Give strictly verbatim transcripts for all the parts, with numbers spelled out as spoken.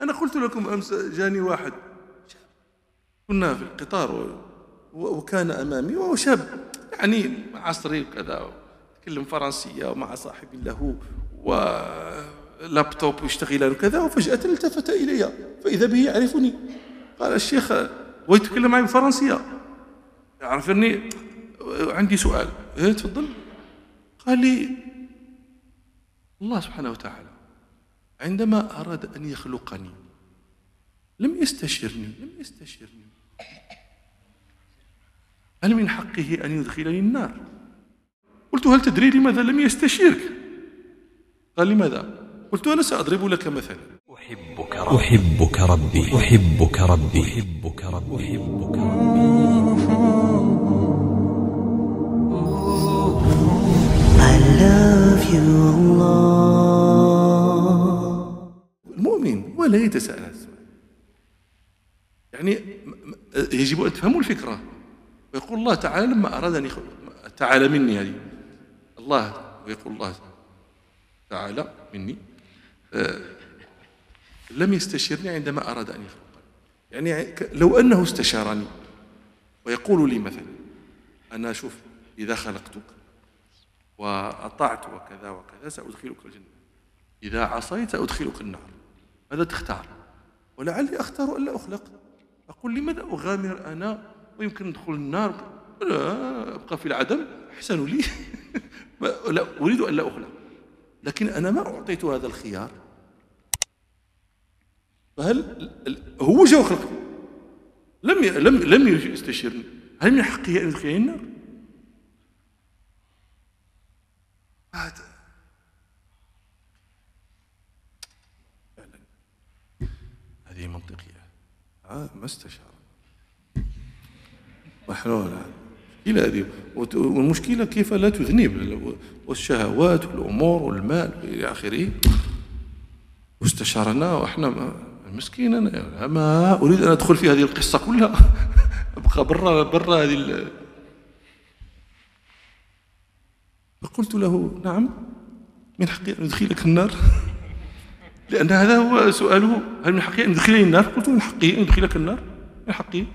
أنا قلت لكم أمس جاني واحد كنا في القطار وكان أمامي وهو شاب يعني عصري وكذا، يتكلم فرنسية ومع صاحب له ولابتوب يشتغلان وكذا، وفجأة التفت إلي فإذا به يعرفني. قال الشيخ، ويتكلم معي بالفرنسية، يعرف أني عندي سؤال. إيه تفضل. قال لي الله سبحانه وتعالى عندما أراد أن يخلقني لم يستشرني لم يستشرني هل من حقه أن يدخلني النار؟ قلت هل تدري لماذا لم يستشيرك؟ قال لماذا؟ قلت أنا سأضرب لك مثلا. أحبك ربي أحبك ربي أحبك ربي أحبك ربي أحبك ربي I love you Allah. المؤمن ولا يتساءل هذا السؤال. يعني يجب أن تفهموا الفكرة. ويقول الله تعالى لما أراد أن يخلق، تعالى مني هذه الله، ويقول الله تعالى مني آه لم يستشرني عندما أراد أن يخلقني. يعني لو أنه استشارني ويقول لي مثلا أنا شوف إذا خلقتك وأطعت وكذا وكذا سأدخلك الجنة، إذا عصيت سأدخلك النار، ماذا تختار؟ ولعلي أختار ألا أخلق. أقول لماذا أغامر أنا ويمكن ندخل النار؟ لا، أبقى في العدم أحسن لي. لا أريد ألا أخلق، لكن أنا ما أعطيت هذا الخيار. فهل هو جاء وخلق لم لم لم يستشيرني، هل من حقه أن يدخلني النار؟ هذا فعلا هذه منطقية. آه ما استشار محلولة إلى هذه. والمشكلة كيف لا تذنب، والشهوات والأمور والمال إلى آخره. واستشارنا وإحنا مسكين. أنا ما أريد أن أدخل في هذه القصة كلها. أبقى برا برا هذه. فقلت له نعم من حقي أن أدخلك النار، لأن هذا هو سؤاله، هل من حقي أن أدخلني النار؟ قلت من حقي أن أدخلك النار، من حقي.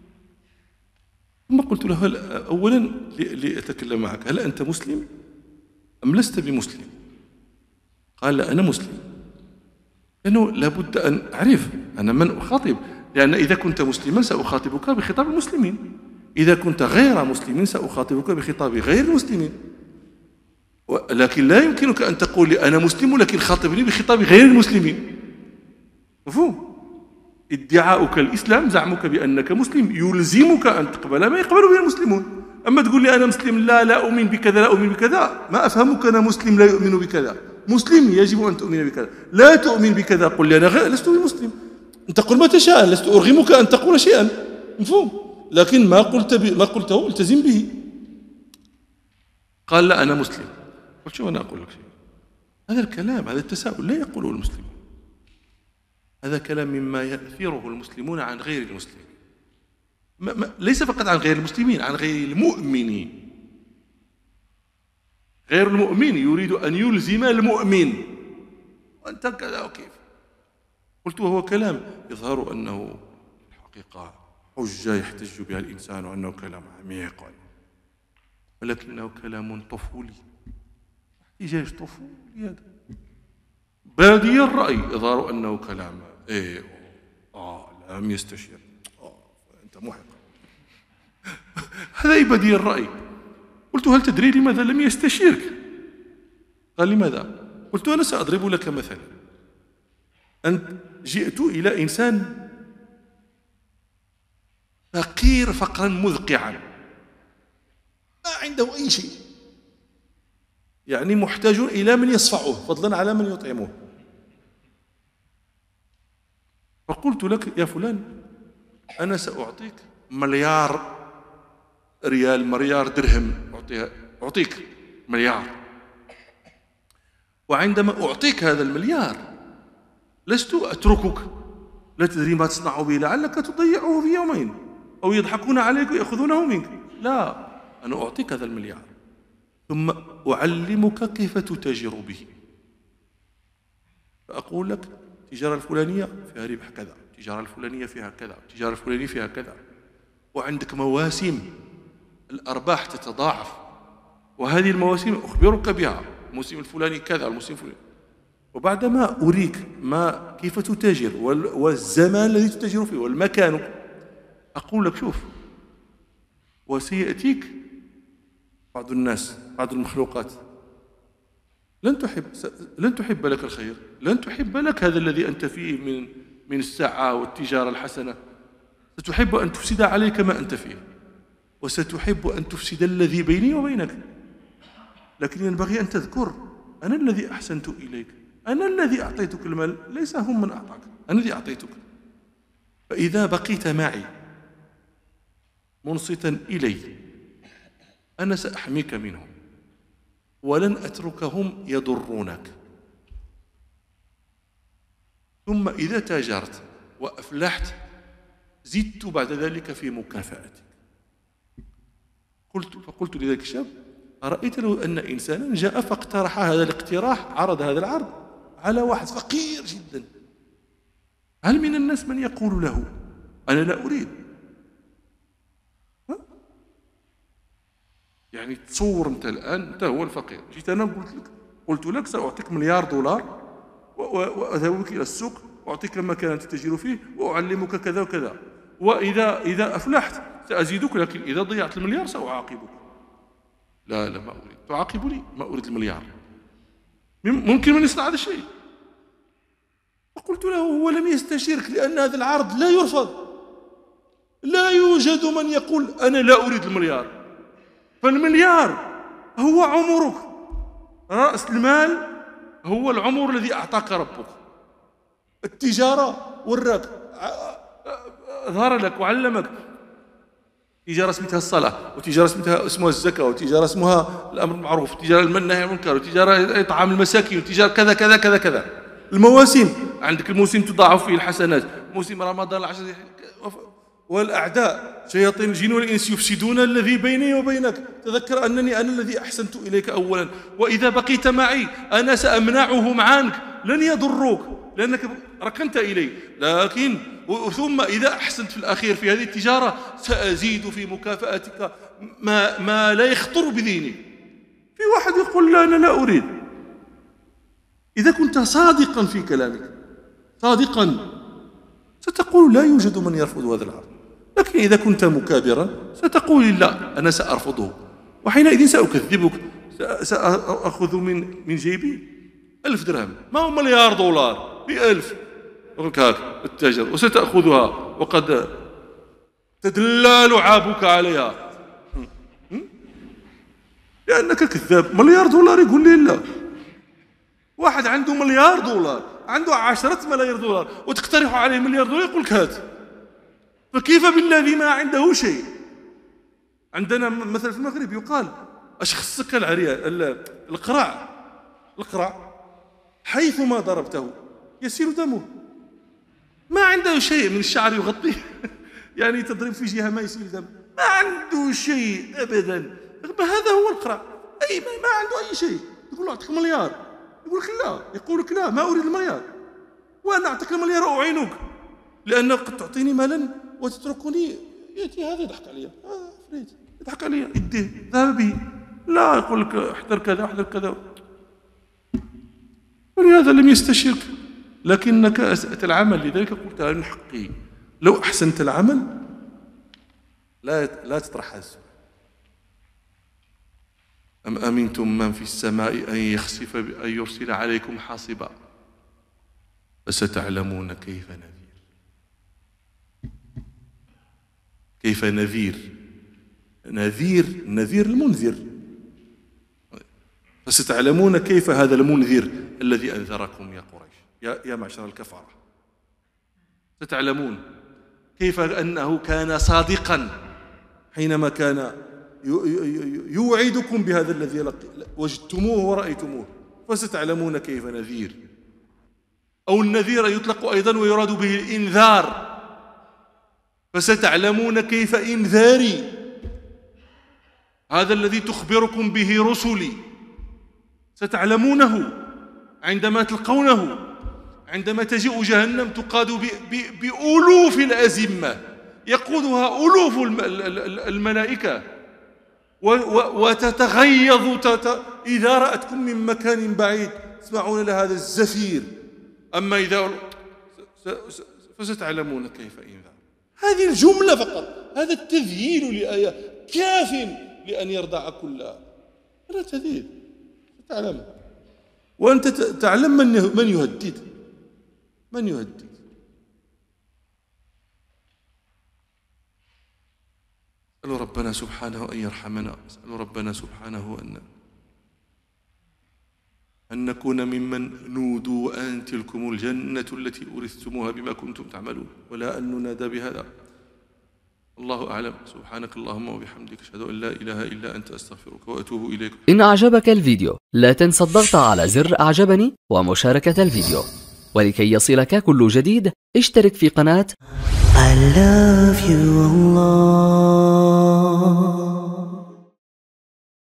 ثم قلت له هل أولا لأتكلم معك، هل أنت مسلم أم لست بمسلم؟ قال لا أنا مسلم. لأنه لابد أن أعرف أنا من أخاطب، لأن إذا كنت مسلما سأخاطبك بخطاب المسلمين، إذا كنت غير مسلم سأخاطبك بخطاب غير المسلمين. لكن لا يمكنك أن تقول لي أنا مسلم لكن خاطبني بخطاب غير المسلمين. مفهوم؟ ادعاؤك الإسلام، زعمك بأنك مسلم، يلزمك أن تقبل ما يقبل به المسلمون. أما تقول لي أنا مسلم لا لا أؤمن بكذا لا أؤمن بكذا، ما أفهمك أنا مسلم لا يؤمن بكذا. مسلم يجب أن تؤمن بكذا، لا تؤمن بكذا قل لي أنا غير لست بمسلم. أنت قل ما تشاء، لست أرغمك أن تقول شيئا. مفهوم؟ لكن ما قلت ما قلته التزم به. قال لا أنا مسلم. قلت شو أنا أقول لك شيء، هذا الكلام هذا التساؤل لا يقوله المسلمون، هذا كلام مما يأثره المسلمون عن غير المسلمين، ما ما ليس فقط عن غير المسلمين، عن غير المؤمنين. غير المؤمن يريد أن يلزم المؤمن، وأنت كذا وكيف. قلت وهو كلام يظهر أنه الحقيقة حجة يحتج بها الإنسان وأنه كلام عميق، ولكنه كلام طفولي، احتجاج طفولي. هذا بادي الرأي يظهر أنه كلام إيه آه لم يستشير، آه أنت محق. هذا بادي الرأي. قلت هل تدري لماذا لم يستشيرك؟ قال لماذا؟ قلت أنا سأضرب لك مثلا. أنت جئت إلى إنسان فقير فقرا مذقعا، ما عنده أي شيء، يعني محتاج إلى من يصفعه فضلا على من يطعمه. فقلت لك يا فلان أنا سأعطيك مليار ريال، مليار درهم، أعطيك مليار، وعندما أعطيك هذا المليار لست أتركك، لا تدري ما تصنع به، لعلك تضيعه في يومين أو يضحكون عليك ويأخذونه منك. لا، أنا أعطيك هذا المليار ثم أعلمك كيف تتاجر به. فأقول لك التجارة الفلانية فيها ربح كذا، التجارة الفلانية فيها كذا، التجارة الفلانية فيها كذا، وعندك مواسم الأرباح تتضاعف، وهذه المواسم أخبرك بها، الموسم الفلاني كذا، الموسم الفلاني. وبعدما أريك ما كيف تتاجر والزمان الذي تتاجر فيه والمكان، أقول لك شوف، وسيأتيك بعض الناس، بعض المخلوقات لن تحب لن تحب لك الخير، لن تحب لك هذا الذي أنت فيه من من السعة والتجارة الحسنة، ستحب أن تفسد عليك ما أنت فيه، وستحب أن تفسد الذي بيني وبينك. لكن ينبغي أن تذكر أنا الذي أحسنت إليك، أنا الذي أعطيتك المال، ليس هم من أعطاك، أنا الذي أعطيتك. فإذا بقيت معي منصتا إلي أنا سأحميك منهم، ولن أتركهم يضرونك. ثم إذا تاجرت وأفلحت زدت بعد ذلك في مكافأتك. قلت فقلت لذلك الشاب: أرأيت لو أن إنسانا جاء فاقترح هذا الاقتراح، عرض هذا العرض على واحد فقير جدا، هل من الناس من يقول له أنا لا أريد؟ ها؟ يعني تصور أنت الآن، أنت هو الفقير، جيت أنا قلت لك قلت لك سأعطيك مليار دولار وأذهبك إلى السوق وأعطيك مكانا تتاجر فيه وأعلمك كذا وكذا، وإذا إذا أفلحت سأزيدك، لكن إذا ضيعت المليار سأعاقبك. لا لا ما أريد، تعاقبني، ما أريد المليار. ممكن من يصنع هذا الشيء؟ فقلت له: هو لم يستشيرك، لأن هذا العرض لا يرفض، لا يوجد من يقول أنا لا أريد المليار. فالمليار هو عمرك، رأس المال هو العمر الذي أعطاك ربك. التجارة وراك، ظهر لك وعلمك تجارة اسمها الصلاة، وتجارة اسمها اسمها الزكاة، وتجارة اسمها الأمر بالمعروف، وتجارة النهي عن المنكر، وتجارة إطعام المساكين، وتجارة كذا كذا كذا كذا. المواسم، عندك الموسم تضاعف فيه الحسنات، موسم رمضان العشر، والأعداء شياطين الجن والإنس يفسدون الذي بيني وبينك. تذكر أنني أنا الذي أحسنت إليك أولا، وإذا بقيت معي أنا سأمنعهم عنك، لن يضروك لأنك ركنت إلي. لكن ثم إذا أحسنت في الأخير في هذه التجارة سأزيد في مكافأتك ما, ما لا يخطر بذهني. في واحد يقول: لا أنا لا أريد. إذا كنت صادقا في كلامك، صادقا، ستقول لا يوجد من يرفض هذا العرض. لكن إذا كنت مكابرا ستقول: لا أنا سأرفضه، وحينئذ سأكذبك، سأخذ من من جيبي ألف درهم، ما هو مليار دولار، بألف يقولك هاك التاجر، وستأخذها وقد تدلى لعابك عليها، لأنك كذاب. مليار دولار يقول لي لا. واحد عنده مليار دولار، عنده عشرة ملايير دولار، وتقترح عليه مليار دولار يقولك هات. فكيف بالذي ما عنده شيء؟ عندنا مثلا في المغرب يقال: أشخصك العريان، القرع، القرع حيثما ضربته يسيل دمه، ما عنده شيء من الشعر يغطيه يعني تضرب في جهة ما يسيل دم، ما عنده شيء أبدا. هذا هو القرع، أي ما, ما عنده أي شيء. يقول له: أعطيك مليار، يقول لك لا، يقول لك لا، ما أريد المليار، وأنا أعطيك المليار أعينك، لأنك قد تعطيني مالا وتتركني. يأتي هذا يضحك علي، هذا عفريت يضحك علي، يديه ذهب به، لا، يقول لك احذر كذا احذر كذا. ولهذا لم يستشرك، لكنك أسأت العمل. لذلك قلت من حقي لو أحسنت العمل لا لا تطرح هذا السؤال: أم أمنتم من في السماء أن يخسف أن يرسل عليكم حاصبا فستعلمون كيف نذير. كيف نذير؟ نذير نذير المنذر. فستعلمون كيف هذا المنذر الذي أنذركم يا قريش، يا, يا معشر الكفرة. ستعلمون كيف أنه كان صادقا حينما كان يوعدكم بهذا الذي وجدتموه ورأيتموه. فستعلمون كيف نذير. أو النذير يطلق أيضا ويراد به الإنذار. فستعلمون كيف إنذاري، هذا الذي تخبركم به رسلي، ستعلمونه عندما تلقونه، عندما تجيء جهنم تقاد بألوف الأزمة يقودها ألوف الملائكة وتتغيظ إذا رأتكم من مكان بعيد تسمعون لهذا الزفير، أما إذا فستعلمون كيف إنذار. هذه الجملة فقط، هذا التذييل لآية كاف لأن يرضع كلها. هذا تذييل تعلم، وأنت تعلم من من يهدد، من يهدد. أسأل ربنا سبحانه أن يرحمنا، أسأل ربنا سبحانه أن أن نكون ممن نودوا أن تلكم الجنة التي أورثتموها بما كنتم تعملون، ولا أن ننادى بهذا. الله أعلم. سبحانك اللهم وبحمدك، أشهد أن لا إله إلا أنت، أستغفرك وأتوب إليك. إن أعجبك الفيديو لا تنس الضغط على زر أعجبني ومشاركة الفيديو، ولكي يصلك كل جديد اشترك في قناة I love you Allah.